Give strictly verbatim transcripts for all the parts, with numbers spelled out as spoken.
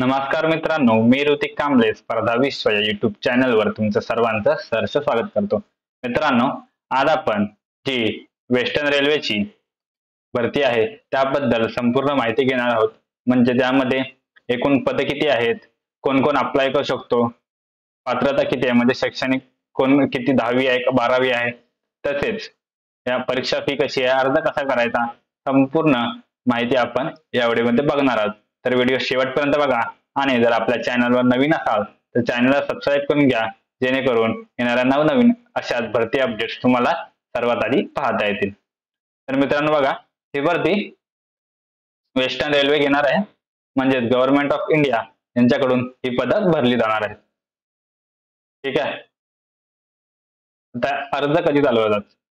नमस्कार मित्रांनो, मी ऋतिक कांबळे स्पर्धा विश्व या युट्यूब चॅनलवर तुमचं सर्वांचं सहर्ष स्वागत करतो। मित्रांनो, आज आपण जी वेस्टर्न रेल्वेची भरती आहे त्याबद्दल संपूर्ण माहिती घेणार आहोत। म्हणजे त्यामध्ये एकूण पदे किती आहेत, कोण कोण अप्लाय करू शकतो, पात्रता किती आहे, म्हणजे शैक्षणिक कोण किती दहावी आहे का बारावी आहे, तसेच या परीक्षा फी कशी आहे, अर्ज कसा करायचा, संपूर्ण माहिती आपण या व्हिडिओमध्ये बघणार आहोत। तर व्हिडिओ शेवटपर्यंत बघा आणि जर आपल्या चॅनलवर नवीन असाल तर चॅनलला सबस्क्राईब करून घ्या, जेणेकरून येणाऱ्या नवनवीन अशाच भरती अपडेट्स तुम्हाला सर्वात आधी पाहता येतील। तर मित्रांनो बघा, ही भरती वेस्टर्न रेल्वे घेणार आहे, म्हणजे गव्हर्नमेंट ऑफ इंडिया यांच्याकडून ही पदं भरली जाणार आहेत। ठीक आहे, आता अर्ज कधी चालू होतात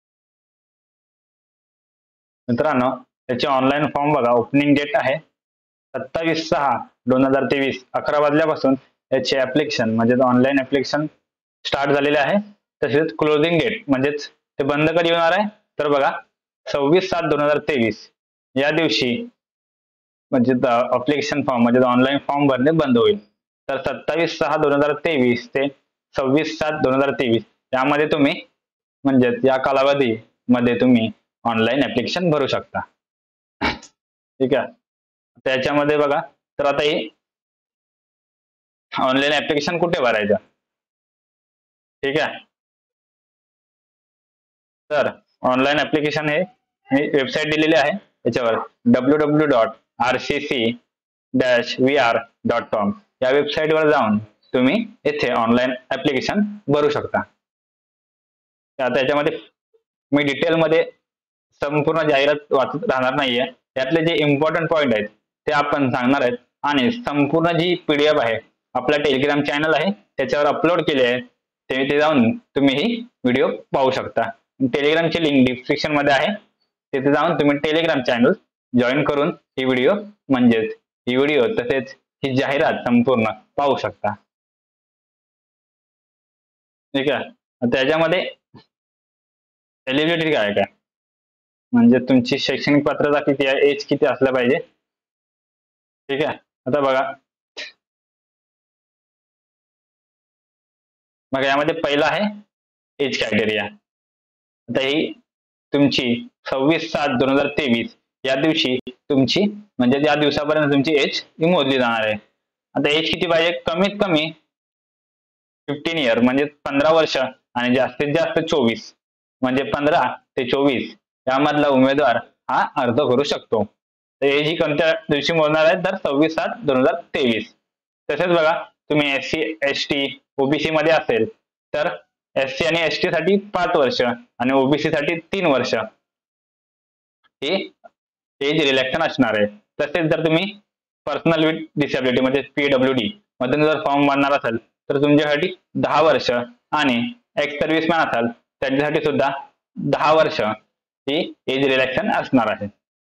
मित्रांनो, त्याचे ऑनलाईन फॉर्म बघा, ओपनिंग डेट आहे सत्तावीस सहा दोन हजार तेवीस अकरा वाजल्यापासून याचे ऍप्लिकेशन म्हणजे ऑनलाईन ऍप्लिकेशन स्टार्ट झालेले आहे। तसेच क्लोजिंग डेट म्हणजेच ते बंद कधी होणार आहे तर बघा सव्वीस सात दोन हजार तेवीस या दिवशी म्हणजे ऍप्लिकेशन फॉर्म म्हणजे ऑनलाईन फॉर्म भरणे बंद होईल। तर सत्तावीस सहा दोन हजार तेवीस ते सव्वीस सात दोन हजार तेवीस यामध्ये तुम्ही म्हणजे या कालावधी मध्ये तुम्ही ऑनलाईन ऍप्लिकेशन भरू शकता। ठीक आहे, त्याच्यामध्ये बघा, तर आता ही ऑनलाईन ऍप्लिकेशन कुठे भरायचं, ठीक आहे, तर ऑनलाईन ऍप्लिकेशन हे वेबसाईट दिलेली आहे, त्याच्यावर W W W dot R C C dash V R dot com या वेबसाईटवर जाऊन तुम्ही येथे ऑनलाईन ऍप्लिकेशन भरू शकता। आता याच्यामध्ये मी डिटेलमध्ये संपूर्ण जाहिरात वाचत राहणार नाहीये, त्यातले जे इम्पॉर्टंट पॉइंट आहेत ते आपण सांगणार आहेत आणि संपूर्ण जी पीडीएफ आहे आपला टेलिग्राम चॅनल आहे त्याच्यावर अपलोड केले आहे, ते जाऊन तुम्ही ही व्हिडिओ पाहू शकता। टेलिग्रामची लिंक डिस्क्रिप्शन मध्ये आहे, तिथे जाऊन तुम्ही टेलिग्राम चॅनल जॉईन करून ही व्हिडिओ म्हणजेच ही व्हिडिओ तसेच ही जाहिरात संपूर्ण पाहू शकता। ठीक आहे, त्याच्यामध्ये एलिजिबिलिटी काय काय म्हणजे तुमची शैक्षणिक पात्रता किती आहे, एज किती असलं पाहिजे। ठीक आहे, आता बघा मग यामध्ये पहिला आहे एज क्रायटेरिया। आता ही तुमची सव्वीस सात दोन हजार तेवीस या दिवशी तुमची म्हणजे या दिवसापर्यंत तुमची एज ही मोजली जाणार आहे। आता एज किती पाहिजे, कमीत कमी फिफ्टीन इयर म्हणजे पंधरा वर्ष आणि जास्तीत जास्त चोवीस म्हणजे पंधरा ते चोवीस यामधला उमेदवार हा अर्ज करू शकतो। तर एज ही कोणत्या दिवशी मोजणार आहे तर सव्वीस सात दोन हजार तेवीस। तसेच बघा, तुम्ही S C S T OBC मध्ये असेल तर एस सी आणि एस टी साठी पाच वर्ष आणि ओबीसी साठी तीन वर्ष हे एज रिलॅक्शन असणार आहे। तसेच जर तुम्ही पर्सनल विथ डिसेबिलिटी म्हणजे पीडब्ल्यूडी मधून जर फॉर्म भरणार असाल तर तुमच्यासाठी दहा वर्ष आणि एक्स सर्व्हिसमॅन असाल त्यांच्यासाठी सुद्धा दहा वर्ष ही एज रिलॅक्शन असणार आहे।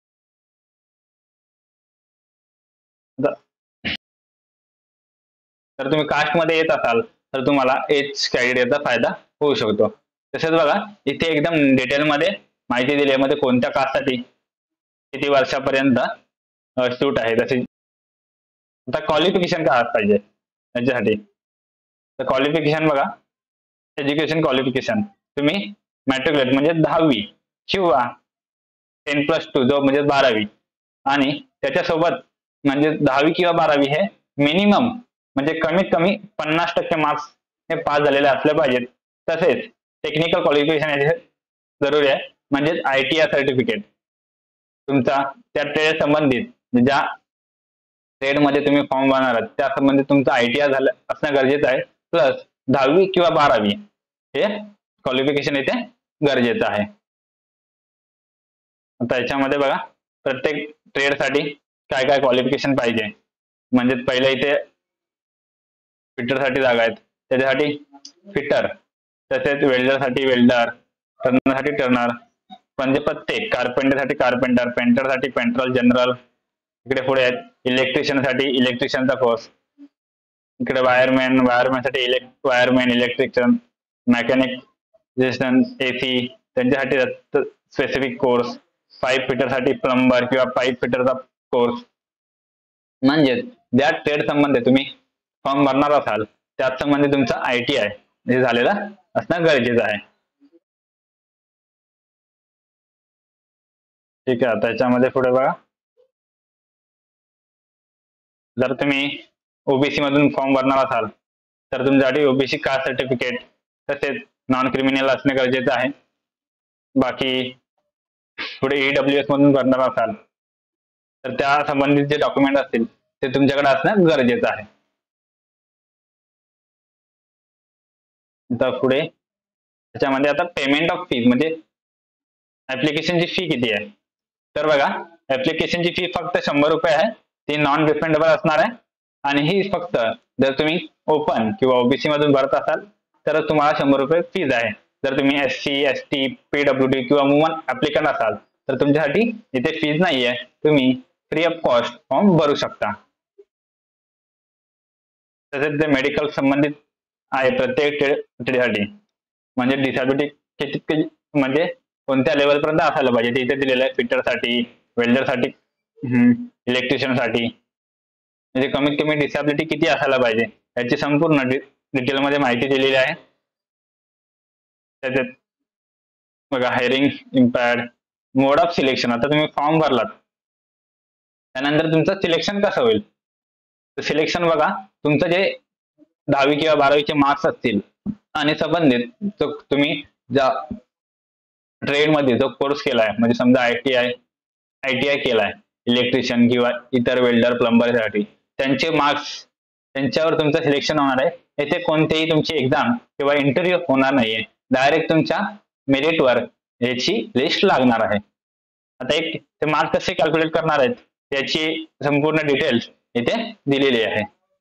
तर तुम्ही कास्ट मध्ये येत असाल तर तुम्हाला एज क्रायटेरियाचा फायदा होऊ शकतो। तसेच बघा, इथे एकदम डिटेल मध्ये माहिती दिली आहे, मध्ये कोणत्या कास्ट साठी किती वर्षापर्यंत सूट आहे। तसे आता क्वालिफिकेशन काय पाहिजे त्याच्यासाठी, तर क्वालिफिकेशन बघा, एज्युकेशन क्वालिफिकेशन तुम्ही मॅट्रिक्युलेट म्हणजे दहावी किंवा टेन प्लस टू जो म्हणजे बारावी आणि त्याच्यासोबत म्हणजे दहावी किंवा बारावी हे मिनिमम म्हणजे कमीत कमी पन्नास टक्के मार्क्स हे पास झालेले असले पाहिजेत। तसेच टेक्निकल क्वालिफिकेशन याचे जरुरी आहे, म्हणजे आय टी आय सर्टिफिकेट तुमचा त्या ट्रेड संबंधित ज्या ट्रेड मध्ये तुम्ही फॉर्म भरणार आहात त्या संबंधित तुमचं आय टी आय झालं असणं गरजेचं आहे, प्लस दहावी किंवा बारावी हे क्वालिफिकेशन इथे गरजेचं आहे। आता याच्यामध्ये बघा, प्रत्येक ट्रेड साठी काय काय क्वालिफिकेशन पाहिजे, म्हणजे पहिल्या इथे फिटर साठी जागा आहेत त्याच्यासाठी फिटर, तसेच वेल्डर साठी वेल्डर, टर्नर साठी टर्नर, म्हणजे प्रत्येक कार्पेंटर साठी कार्पेंटर, पेंटर साठी पेंटर जनरल, इकडे पुढे आहेत इलेक्ट्रिशियन साठी इलेक्ट्रिशियनचा कोर्स, इकडे वायरमॅन वायरमॅन साठी elect wireman electrician, mechanic AC त्यांच्यासाठी स्पेसिफिक कोर्स, पाईप फिटर साठी प्लंबर किंवा पाईप फिटरचा कोर्स, म्हणजे ज्या ट्रेड संबंधी तुम्ही फॉर्म भरणार असाल त्याच संबंधी तुमचा आय टी आय हे झालेलं असणं गरजेचं आहे. ठीक आहे. त्याच्यामध्ये पुढे बघा, जर तुम्ही ओबीसी मधून फॉर्म भरणार असाल तर तुमच्यासाठी ओबीसी कास्ट सर्टिफिकेट तसेच नॉन क्रिमिनल असणे गरजेचं आहे. बाकी पुढे ईडब्ल्यू एस मधून भरणार असाल तर त्या संबंधित जे डॉक्युमेंट असतील ते तुमच्याकडे असणं गरजेचं आहे. तर पुढे त्याच्यामध्ये आता पेमेंट ऑफ फीज म्हणजे ऍप्लिकेशनची फी किती आहे. तर बघा, ऍप्लिकेशनची फी फक्त शंभर रुपये आहे. ती नॉन रिफंडेबल असणार आहे आणि ही फक्त जर तुम्ही ओपन किंवा ओबीसी मधून भरत असाल तर तुम्हाला शंभर रुपये फीज आहे. जर तुम्ही S C S T PWD किंवा वुमन ऍप्लिकंट असाल तर तुमच्यासाठी इथे फीज नाहीये, तुम्ही फ्री ऑफ कॉस्ट फॉर्म भरू शकता. तसेच ते मेडिकल संबंधित आहे प्रत्येक ट्रेडसाठी, म्हणजे डिसॅबिलिटी म्हणजे कोणत्या लेवल पर्यंत असायला पाहिजे ते इथे दिलेलं आहे. फिटरसाठी, वेल्डरसाठी, इलेक्ट्रिशियनसाठी, म्हणजे कमीत कमी डिसॅबिलिटी किती असायला पाहिजे याची संपूर्ण डिटेलमध्ये माहिती दिलेली आहे. त्याच्यात बघा, hiring impact, mode of selection. आता तुम्ही फॉर्म भरलात त्यानंतर तुमचं सिलेक्शन कसं होईल. तर सिलेक्शन बघा, तुमचं जे दहावी किंवा बारावीचे मार्क्स असतील आणि संबंधित जो तुम्ही ज्या ट्रेड मध्ये जो कोर्स केलाय, म्हणजे समजा I T I I T I केलाय इलेक्ट्रिशियन किंवा इतर वेल्डर प्लंबरसाठी, त्यांचे मार्क्स त्यांच्यावर तुमचं सिलेक्शन होणार आहे. येथे कोणतेही तुमची एक्झाम किंवा इंटरव्ह्यू होणार नाहीये, डायरेक्ट तुमच्या मेरिटवर याची लिस्ट लागणार आहे. आता एक ते मार्क्स कसे कॅल्क्युलेट करणार आहेत याची संपूर्ण डिटेल्स इथे दिलेली आहे.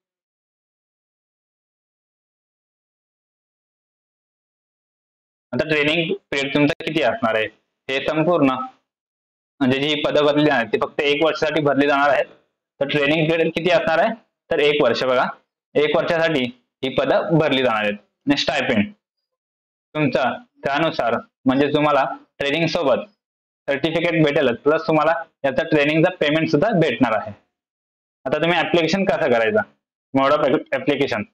आता ट्रेनिंग पिरियड तुमचा किती असणार आहे हे संपूर्ण, म्हणजे जी पदं भरली जाणार ती फक्त एक वर्षासाठी भरली जाणार आहेत. तर ट्रेनिंग पिरियड किती असणार आहे तर एक वर्ष. बघा, एक वर्षासाठी ही पदं भरली जाणार आहेत. आणि स्टायपेंड तुमचा त्यानुसार, म्हणजे तुम्हाला ट्रेनिंग सोबत सर्टिफिकेट भेटेलच, प्लस तुम्हाला याचा ट्रेनिंगचा पेमेंट सुद्धा भेटणार आहे. आता तुम्ही ऍप्लिकेशन कसं करायचं, मोड ऑफ ऍप्लिकेशन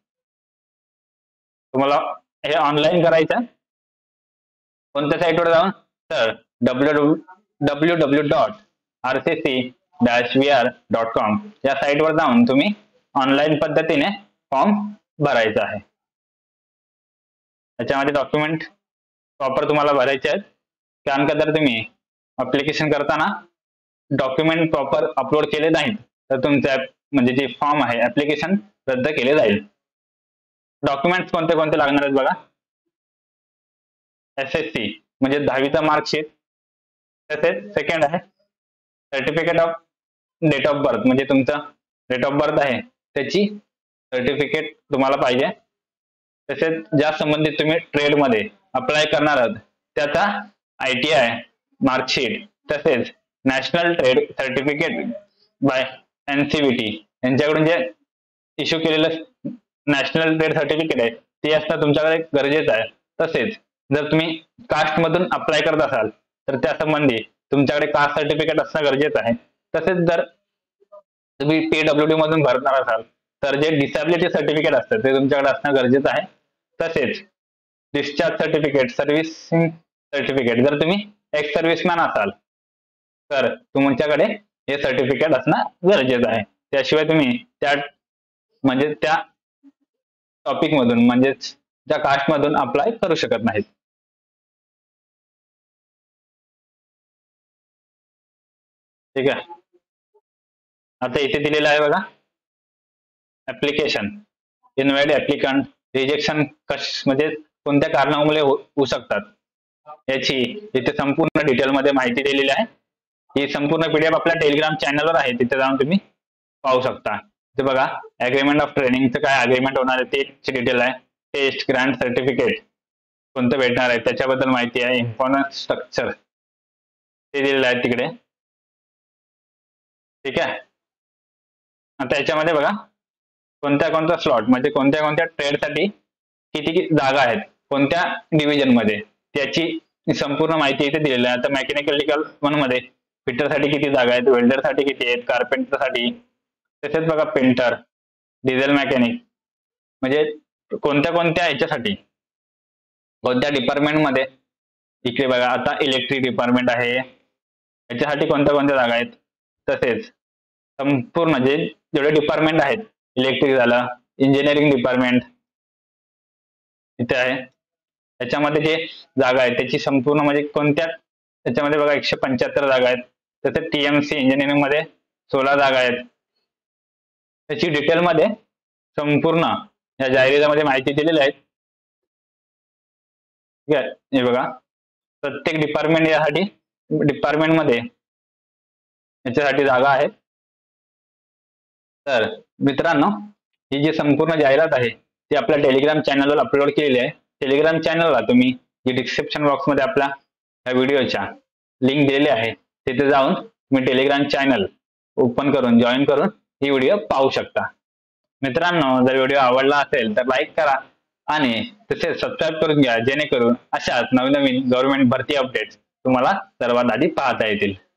तुम्हाला हे ऑनलाईन करायचं. कोणत्या साईटवर जाऊन तर W W W dot R C C dash V R dot com या साईटवर जाऊन तुम्ही ऑनलाईन पद्धतीने फॉर्म भरायचा आहे. त्याच्यामध्ये डॉक्युमेंट प्रॉपर तुम्हाला भरायचे आहेत, कारण का जर तुम्ही अप्लिकेशन करताना डॉक्युमेंट प्रॉपर अपलोड केले नाहीत तर तुमचं म्हणजे जे फॉर्म आहे ऍप्लिकेशन रद्द केले जाईल. डॉक्युमेंट्स कोणते कोणते लागणार आहेत बघा, एस एस सी म्हणजे दहावीचा मार्कशीट, तसेच सेकंड आहे certificate of date of birth, म्हणजे तुमचं डेट ऑफ बर्थ आहे त्याची सर्टिफिकेट तुम्हाला पाहिजे. तसेच ज्या संबंधित तुम्ही ट्रेडमध्ये अप्लाय करणार आहात त्याचा आय टी आय मार्कशीट, तसेच national trade certificate by N C V T यांच्याकडून जे इश्यू केलेलं नॅशनल ट्रेड सर्टिफिकेट आहे ते असणं तुमच्याकडे गरजेचं आहे. तसेच जर तुम्ही कास्ट मधून अप्लाय करत असाल तर त्या संबंधी तुमच्याकडे कास्ट सर्टिफिकेट असणं गरजेचं आहे. तसेच जर तुम्ही पीडब्ल्यूडी मधून भरणार असाल तर जे डिसॅबिलिटी सर्टिफिकेट असतं ते तुमच्याकडे असणं गरजेचं आहे. तसेच डिस्चार्ज सर्टिफिकेट, सर्व्हिसिंग सर्टिफिकेट, जर तुम्ही एक्स सर्व्हिसमॅन असाल तर तुमच्याकडे हे सर्टिफिकेट असणं गरजेचं आहे. त्याशिवाय तुम्ही त्या म्हणजे त्या टॉपिक मधून म्हणजेच त्या कास्ट मधून अप्लाय करू शकत नाहीत. ठीक आहे. आता इथे दिलेलं आहे बघा, ऍप्लिकेशन इनव्हॅलिड ऍप्लिकंट रिजेक्शन कश म्हणजे कोणत्या कारणामुळे होऊ शकतात याची इथे संपूर्ण डिटेल मध्ये माहिती दिलेली आहे. ही संपूर्ण पीडीएफ आपल्या टेलिग्राम चॅनलवर आहे, तिथे जाऊन तुम्ही पाहू शकता. ते बघा, अग्रीमेंट ऑफ ट्रेनिंगचं काय अग्रीमेंट होणार आहे त्याची डिटेल आहे. टेस्ट ग्रँट सर्टिफिकेट कोणतं भेटणार आहे त्याच्याबद्दल माहिती आहे. इन्फॉर्मन्स स्ट्रक्चर ते दिलेलं आहे तिकडे. ठीक आहे. आता याच्यामध्ये बघा कोणत्या कोणत्या स्लॉट म्हणजे कोणत्या कोणत्या ट्रेडसाठी किती किती जागा आहेत कोणत्या डिव्हिजन मध्ये त्याची संपूर्ण माहिती इथे दिलेली आहे. आता मेकॅनिकल वन मध्ये फिटरसाठी किती जागा आहेत, वेल्डरसाठी किती आहेत, कारपेंटरसाठी, तसेच बघा पेंटर, डिझेल मेकॅनिक, म्हणजे कोणत्या कोणत्या ह्याच्यासाठी, कोणत्या डिपार्टमेंटमध्ये. इकडे बघा आता इलेक्ट्रिक डिपार्टमेंट आहे, याच्यासाठी कोणत्या कोणत्या जागा आहेत. तसेच संपूर्ण जे जेवढे डिपार्टमेंट आहेत, इलेक्ट्रिक झालं, इंजिनिअरिंग डिपार्टमेंट इथे आहे. त्याच्यामध्ये जे जागा आहेत त्याची संपूर्ण म्हणजे कोणत्या, त्याच्यामध्ये बघा एकशे पंच्याहत्तर जागा आहेत. तसेच टीएमसी इंजिनिअरिंग मध्ये सोळा जागा आहेत. त्याची डिटेलमध्ये संपूर्ण या जाहिरातीमध्ये माहिती दिलेली आहे. ठीक आहे, हे बघा प्रत्येक डिपार्टमेंट यासाठी डिपार्टमेंटमध्ये याच्यासाठी जागा आहेत. तर मित्रांनो, ही जी संपूर्ण जाहिरात आहे ती आपल्या टेलिग्राम चॅनलवर अपलोड केलेली आहे. टेलिग्राम चॅनलला तुम्ही जी डिस्क्रिप्शन बॉक्समध्ये आपल्या या व्हिडिओच्या लिंक दिलेली आहे तिथे जाऊन तुम्ही टेलिग्राम चॅनल ओपन करून जॉईन करून ही व्हिडिओ पाहू शकता. मित्रांनो, जर व्हिडिओ आवडला असेल तर लाईक करा आणि तसेच सबस्क्राईब करून घ्या, जेणेकरून अशाच नवीन नवीन गव्हर्नमेंट भरती अपडेट्स तुम्हाला सर्वात आधी पाहता येतील.